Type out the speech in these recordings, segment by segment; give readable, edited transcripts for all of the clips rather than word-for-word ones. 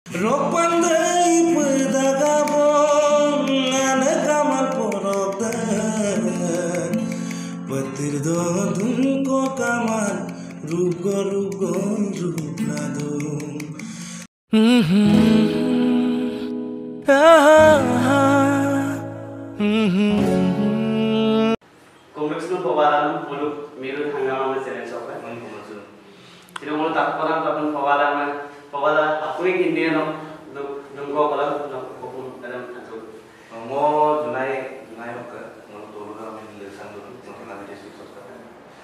Ropandai pedagabong ane kamal porota petir do dunko kamal rugo rupnado Congress nu pewaran muluk miru hanggaman challenge apa? Tidak muluk tak pernah tapi pewaran aku ini India dungko kalau aku dalam satu. Mo Junai oke mo tolu ka min lesan do mo tengah di situ sekarang.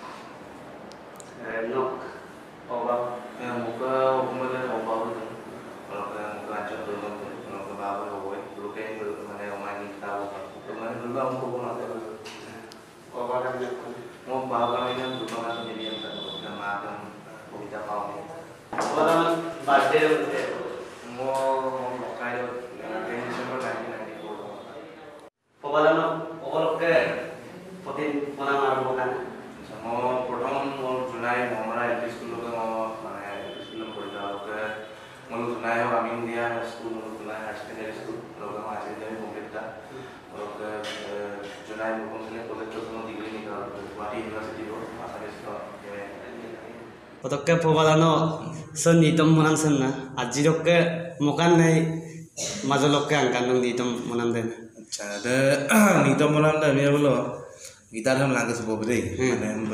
No, oba Ya muka umumnya oba itu. Kalau ke muka acak dulu kalau ke bawah oba dulu kayak dulu mana omai ni tahu. Mana dulu aku pun ada. oba kan yang Mo bawah ini dulu kan jadi yang kan makan kita kau. pewaran birthday itu. Mo kayak Desember 1994. Pewaran orang ke potin mana maru kan? Mo pertama mo Junai mo mana di sekolah ke mo mana di sekolah pernah ke mo Junai mo kami dia sekolah mo Junai high secondary school lo ke masih jadi kompleta lo ke Junai mo kami college tu mo degree ni kalau Guwahati University lo masa di sekolah Otokke pewaran son nitom monan sen na ajirokke mokan nai majolokke angkan dong nitom monan den. अच्छा द नीतम मोनाम द मे बोलो guitar हम लागे सब बदे माने हम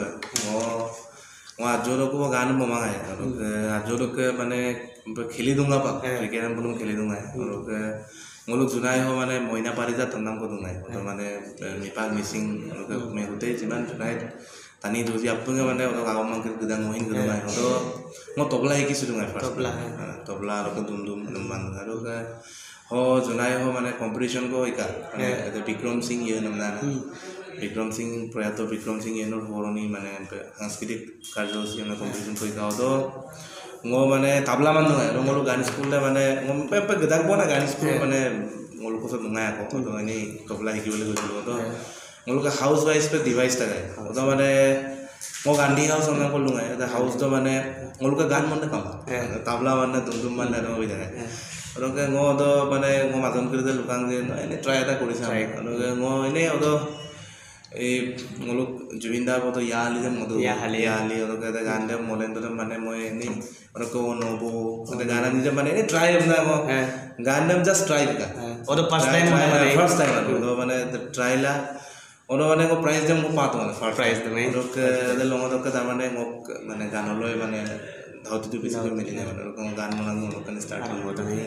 वो आजोरो को गान ममा है और आजोरो के माने खेली दूंगा पा क्रिकेट हम बोलूं खेली दूंगा और मोलो जुनाई हो माने मोइना पारिजा तन्नाम को दूंगा तो माने मिपाक मिसिंग और मैं होते जिमान जुनाई तानी दोजी अपने माने और गाँव में किधर मोहिन किधर है तो मो तबला ही किसी दूंगा फर्स्ट तबला और दुम दुम दुम बंद और हो जुनाई हो माने कंपटीशन को इका माने विक्रम सिंह ये नामना विक्रम सिंह प्रयात विक्रम सिंह ये नोर होरोनी माने सांस्कृतिक कार्यसूची में कंपटीशन को इका तो मो माने तबला मान दूंगा तो मोलो गान स्कूल ले माने मो पे गदाक बोना गान स्कूल माने मोलो को सब दूंगा को तो इनी तबला हिकी बोले कोइलो तो मोलो का हाउस वाइज पे डिवाइस था गए तो माने मो गांधी हाउस हमने को लूंगा तो हाउस तो माने मोलो का गान मन कम तबला माने दुम माने तो हो जाए और के ngो तो माने ngो माजन कर दे लुकांग जे एने ट्राई এটা কৰিছে আৰু ngো এনে অদ এই মোলো জুবিনদাৰ বতো ইয়ালি যে মদো ইয়ালি আৰু কে গান দে মলেন্দৰ মানে মই এনে আৰু কো নবো মানে গান নিজে মানে এনে ট্রাই না মো গান নাম জাস্ট ট্রাই কা और फर्स्ट टाइम মানে ট্রাইলা और মানে को प्राइस दे मो पातो মানে प्राइस दे और के दे लंग दक ता মানে মোক মানে গানলৈ মানে धावती तो बेसिकली मिली जाए मतलब कौन गान मना लोकन स्टार्ट होता नहीं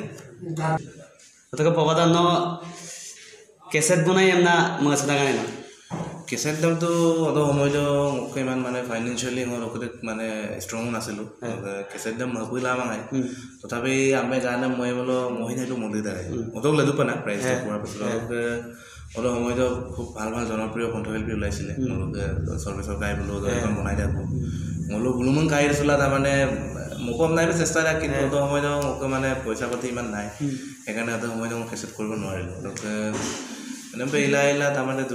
ओतके pewaran no केसेट बनाई हमना मगसदा गाने ना केसेट दम तो अदो समय जो मुख्य मान माने फाइनेंशियली हम लोग माने स्ट्रॉंग नासिलो केसेट दम मकुला मांगाय तथापि आमे गाने মই বলো মহিনাটো মন্দিৰ দাই অদক লেদু পানা প্ৰাইজ পোৱাৰ পিছত অদো সময় তো খুব ভাল ভাল জনপ্ৰিয় কণ্ঠশিল্পী ওলাইছিলে তেওঁলোকে সৰ্বেশ্বৰ গাই বলো এখন বনাই থাকো মোলো বুলুমন গাই ৰছলা তা মানে মুকম নাই চেষ্টা ৰাখি কিন্তু অদো সময় তো মুক মানে পইচা পাতি ইমান নাই সেইকাৰণে অদো সময় তো কেছেট কৰিব নোৱাৰিলো তেওঁলোকে এনেপে ইলা তা মানে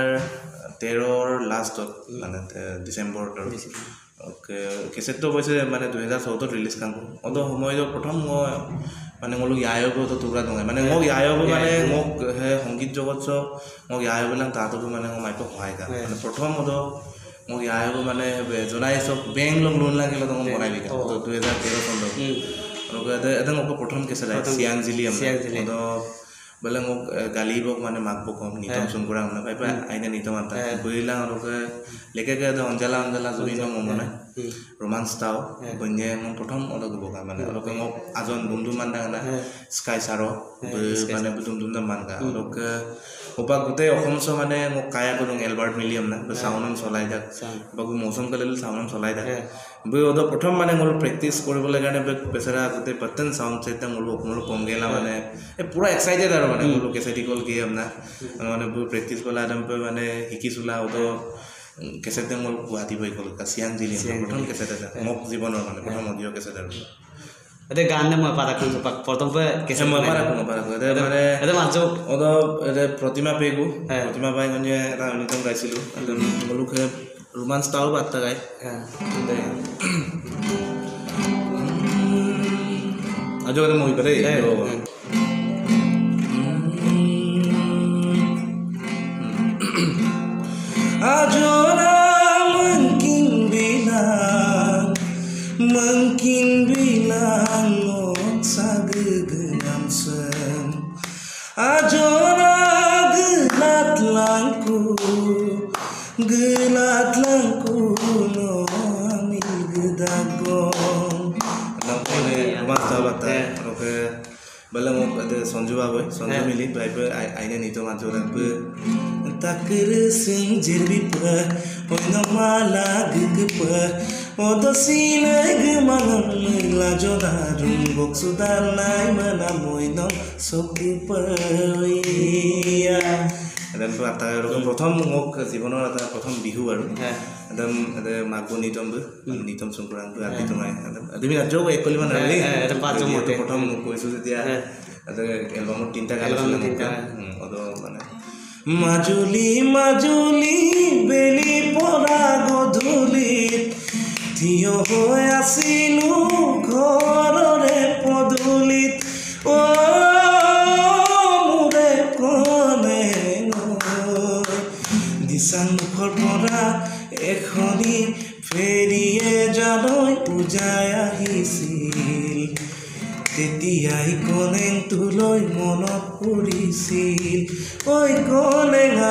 2013 লাষ্টত মানে ডিসেম্বৰ ওকে কেছেট তো কৈছে মানে 2014 ৰিলিজ কাম অদো সময় তো প্ৰথম মানে মোলো ইয়ায়ব তো টুকুৰা দঙাই মানে মোক ইয়ায়ব মানে মোক হে সংগীত জগত মোক ইয়ায়বলাং তাতো মানে মাইক সহায় কা মানে প্ৰথম অদো মোক ইয়ায়ব মানে জনাই সব বেংক লোন লাগিল তো বনাই দিকা তো 2013 চনটো আৰু এটা মোক প্ৰথম কেছেট সিয়াং জিলি তো বলে মোক গালিবক মানে মাকবক নিতম সুন কৰা না পাই আইনা নিতম আতা বইলা ওকে লেকে কে অঞ্জলা জুবিন মমনা रोमांस ताओ बन्ने मन प्रथम अलग बोगा माने अलग मो आजन दुमदुम मानदा ना स्काई सारो माने दुमदुम मानगा अलग ओपा गुते অসমছ মানে মো কায়া গদং এলবার্ট মিলিয়াম না সাউন্ডন চলাই দা বাগু মৌসুম কলেল সাউন্ডন চলাই দা বই ওদ প্রথম মানে মোর প্র্যাকটিস কৰিবলে কাৰণে বেচারা গুতে পতন সাউন্ড সেটা মোর মোর কম গেলা মানে এ পুরা এক্সাইটেড আর মানে মোর কেসেটিকল গেম না মানে বই প্র্যাকটিস কলা আদম পে মানে হিকিছুলা ওদ কেছেট মোর গুৱাহাটী বই কল কাছিয়াং জিলি প্ৰথম কেছেট এটা মোক জীৱনৰ মানে প্ৰথম অডিও কেছেট আৰু ada ganem apa pada kun sepak potong pe kesan mau para ada mana ada masuk ada Pratima Pegu Pratima Pai nya ta unitom gaisilu ada muluk romance tahu batta gai ajo kada moi pare ajona mungkin bilang ngok sagegenam sen ajona gelat langku no amil gedagong namanya rumah sahabat oke balang ada sonju mili drive aine nito manjuran be takir sing jirbi pa hoina mala gugpa odo sinai gmanam la jodarun boksudan nai mana moino sokti paya dan prothom ngok jiboner eta prothom bihu aru adam ada magu nitom sungkurang bu ati tumai adimi ajo ekoli man rali eta pajo mote prothom koisu jetia ada album tinta gana odo mane Majuli বেলি পৰা গধূলিত থিয় হৈ আছিলো ঘৰৰে পদূলিত মোৰে কনে দিচাং মুখৰ পৰা এখনি ফেৰিয়ে জানৈ পূজাই আহিছিল তেতিয়াই কনেং তুলৈ মনত পৰিছিল ঐ কনেঙা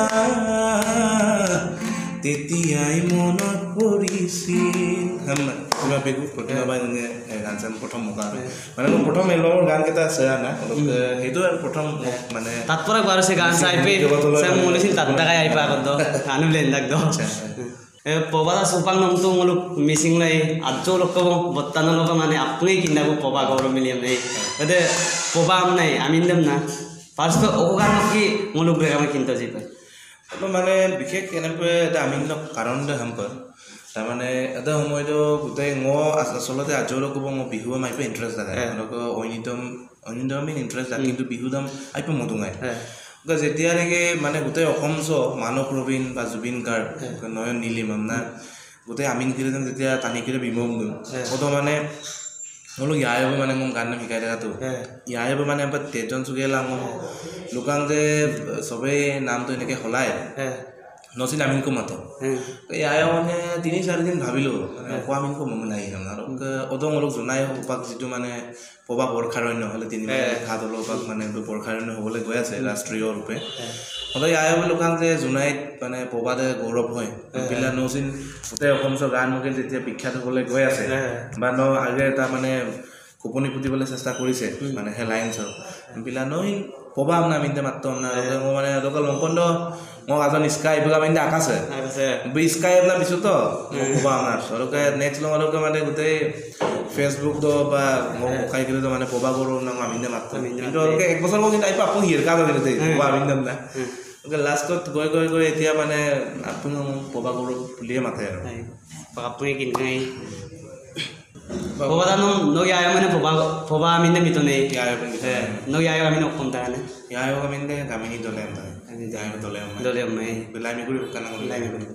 তেতিয়াই মনত পৰিছিল কিবা বেগু প্ৰতিমা বাইনে গান চান প্ৰথম মুখা মানে মই প্ৰথম এলবামৰ গান কেইটা আছে না সেইটো আৰু প্ৰথম মানে তাত পৰা বাৰছে গান চাইপে সে মলিছিল তাত টাকাই আইপা কত গানু লেন লাগ দ পবাদা সুপাং নামটো মুলুক মিসিং লাই আজো লোক বত্তান লোক মানে আপনি কিনাবো পবা গৌরব মিলিয়াম নাই এতে পবা আম নাই আমি নিলাম না ফার্স্ট ওগান কি মুলুক রে আমি কিনতে যাই তো মানে বিশেষ এনেকৈ এটা আমি কাৰণ দে হাম্পাৰ তাৰ মানে এটা সময়তো গোটেই আচলতে আজৰো ক'ব মই বিহু মাইপে ইণ্টাৰেষ্ট থাকে অনিতম ইণ্টাৰেষ্ট থাকে কিন্তু বিহু দাম আইপে মধুঙাই যেতিয়ালৈকে মানে গোটেই অসম মানস ৰবীন বা জুবিন গাৰ্গ নয়ন নীলিমা না গোটেই আমিন কিৰিজন যেতিয়া টানিকিৰে বিমম দিওঁ কতো মানে বোলো ইয়াইব মানে মোক গান শিকাই দেখাতো ইয়াইব মানে এবাৰ তেজন চুগিয়ালা মোক লোকাং যে চবেই নামটো এনেকৈ সলাই নচিন আমিনকো মাতো ইয়াই মানে ৩-৪ দিন ভাবিলোঁ আমিনকো মন নাই আৰু অদং অলপ জনাই পাক যিটো মানে পবা বৰ্ষাৰণ্য হ'লে ৩ ঘাট অলপ পাক মানে বৰ্ষাৰণ্য হ'বলৈ গৈ আছে ৰাষ্ট্ৰীয় ৰূপে সদায় ইয়াই লোকাং যে জোনাইত মানে পবাদে গৌৰৱ হয় পিলা নচিন গোটেই অসমছৰ গান মুখে যেতিয়া বিখ্যাত হ'বলৈ গৈ আছে বা আগে এটা মানে কোপনি পুতিবলৈ চেষ্টা কৰিছে মানে সেই লাইনছৰ পিলা নহিন পবা না মিনতে মাত্ৰ না মানে লোক লংকন্দ মই আজন স্কাই এইবিলাক মিনতে আকাশে স্কাই আপোনাৰ পিছত পবা আমাৰ সৰকে নেক্সট লগকে মানে গোটেই ফেচবুক তো বা মই কাই কিলো মানে পবা গৰু না মিনতে মাত্ৰ কিন্তু এক বছৰ মই কিন্তু আপু হিৰকা দিলে পবা মিনতে না লাষ্টত গৈ এতিয়া মানে আপুনি পবা গৰু বুলিয়ে মাতে আৰু আপুনি কিনে পবা দানো নয়ায় মানে পবা মিনে মিতনে নয়ায় আমি নকম তানে ইয়ায় মিনে গামিনী দলে দলে মে বেলামি কৰি কানা লাইমি কৰি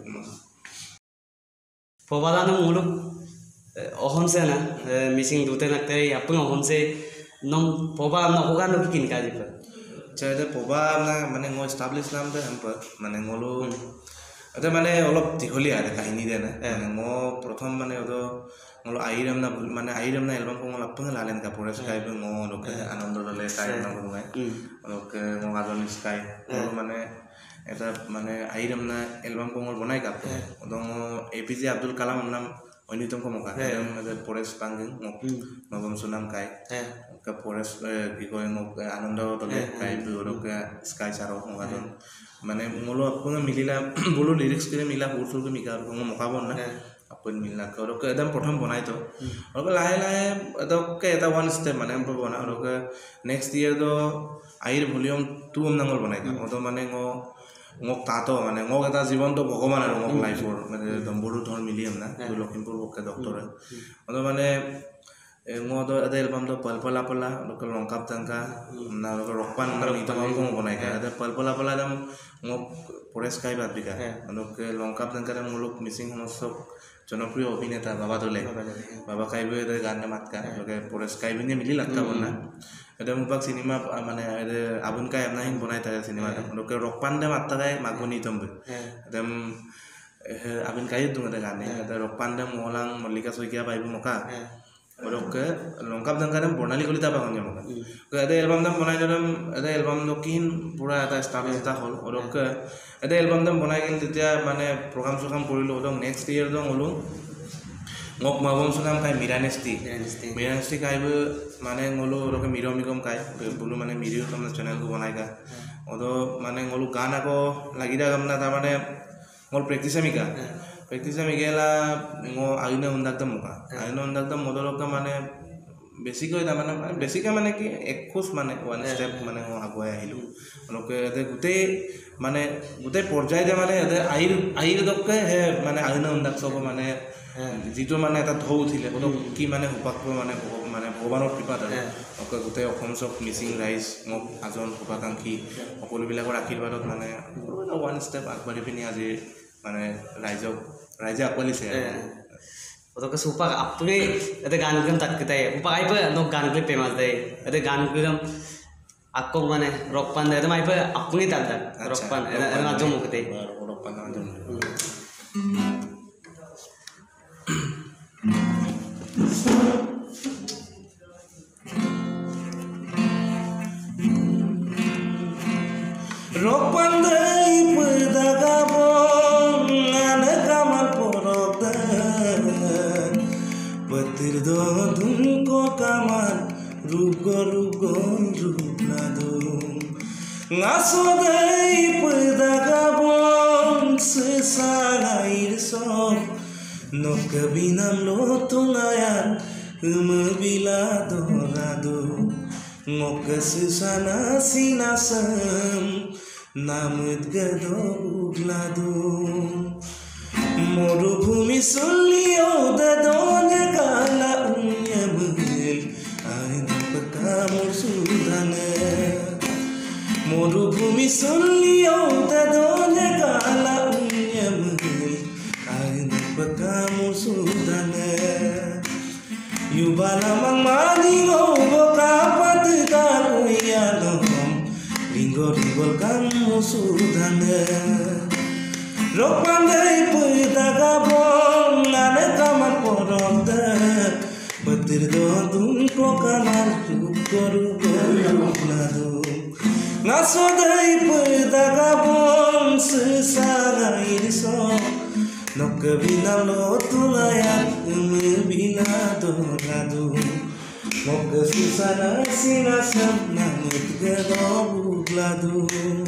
পবা দানো মুলুক অহনছে না মিসিং দুতে নাতে আপুনি অহনছে নম পবা নকগা নকি কিনকা দিব চাইতে পবা না মানে মই এস্টাবলিশ নাম দে হাম্পাৰ মানে মলো এটা মানে অলপ দীঘলীয়া কাহিনী দে না মানে মই প্ৰথম মানে মলো আইৰাম না এলবাম কো মল আপন লালেন কাপোৰে স্কাই মো লোকে আনন্দ দলে কাই না বনাই লোকে মো আজন স্কাই মানে এটা মানে আইৰাম না এলবাম কো মল বনাই কাপ ওদং এপিজে আব্দুল কালাম নাম অনিতম কো মকা মানে ফৰেষ্ট পাঙ্গিং নবম সুনাম কাই কা ফৰেষ্ট কি কয় মোক আনন্দ দলে কাই লোকে স্কাই চাৰো মগাজন মানে মলো আপন মিলিলা বলো লিৰিক্স করে মিলা সুৰকে মিকা মকাব না আপন মিলা কৰকে একদম প্ৰথম বনাই তো আৰু লাহে লাহে এদকে এটা ওয়ান স্টেপ মানে বনা আৰু নেক্সট ইয়াৰ তো আইৰ ভলিউম 2 নামৰ বনাই তো মানে মোক তাতো মানে মোক এটা জীৱনটো ভগৱান আৰু মোক লাইফৰ মানে দম্বৰু ধৰ মিলিয়াম না লখিমপুৰ বকে ডক্টৰ মানে মই এটা এলবাম তো পলপলা পলা লোক লংকাপ টাঙ্কা না ৰকপান না ইতমাম কো বনাই এটা পলপলা পলা দাম মোক ফৰেষ্ট কাই বাদ বিকা লোক লংকাপ টাঙ্কা মুলুক মিসিং সমস্যক জনপ্রিয় অভিনেতা বাবা দলে বাবা কাইবে এদের গানে মাতকা লোকে পরেশ কাইবিনে মিলি লাগতা বনা এটা মুপাক সিনেমা মানে আবুন কাই আমনাহিন বনাই থাকে সিনেমাটা লোকে রকপান্ডে মাততা গায় মাগবনি তম্বে এদম আবুন কাই দুং এটা গানে এটা রকপান্ডে মোহলাং মল্লিকা শইকিয়া পাইব মকা ওরকে লঙ্কাপ দঙ্কারে বর্ণালী কলিতা পাগন যে মকা এটা এলবাম দাম বনাই দিলাম এটা এলবাম দকিন পুরা এটা স্টাবলিশ এটা হল ওরকে এটা এলবাম দাম বনাই গেল তেতিয়া মানে প্রোগ্রাম সোগ্রাম কৰিলো ওদং নেক্সট ইয়ার দং হলো ngok mabom sunam kai miranesti kai bu mane ngolu roke miro migom kai bulu mane miro kam channel ko banai ka odo mane ngolu gana ko lagi da gamna ta mane ngol practice migela ngo aina undak dam muka aina undak dam modoro ka mane basic hoy ta mane ki ekhus mane one step mane ho agoya hilu loke ede gute porjay de mane ede air dokke he mane aina undak sob mane যিটো মানে এটা ঢৌ উঠিলে কি মানে উপাক্ষ মানে ভগৱানৰ কৃপাত আৰু গোটেই অসম চব মিচিং ৰাইজ মোক আজন শুভাকাংক্ষী সকলোবিলাকৰ আশীৰ্বাদত মানে ওৱান ষ্টেপ আগবাঢ়ি পিনি আজি মানে ৰাইজে আকোৱালিছে ওকে সুপাক আপুনি এটা গান গম তাক কেটাই উপাক আইব নো গান গলে ফেমাস দেই এটা গান গম আকো মানে রকপান এটা মাইব আপুনি তাক রকপান এটা নাজম মুকতে রকপান নাজম Rokpandai pedagabong ana kamal porokda petir do dunko kamal rugo rupnado ngasodai pedagabong sesalair so nokabinam lotunayan umabila dorado ngokasana sinasam namut gado uglado morubhumi sulliyo dadone kala unyabul aina pakamur sudane morubhumi sulliyo dadone kala unyabul aina pakamur sudane yubala mangmani go kapat kaluyano Ringgol kamu sudane Rokpandai pedagabong Nane kamar porokda Betir dodun ko kamar Rugo lado Ngasodai pedagabong Sesara iriso Nokabina lotulayan Umibina dorado Moga susana sinasam namut gado buglado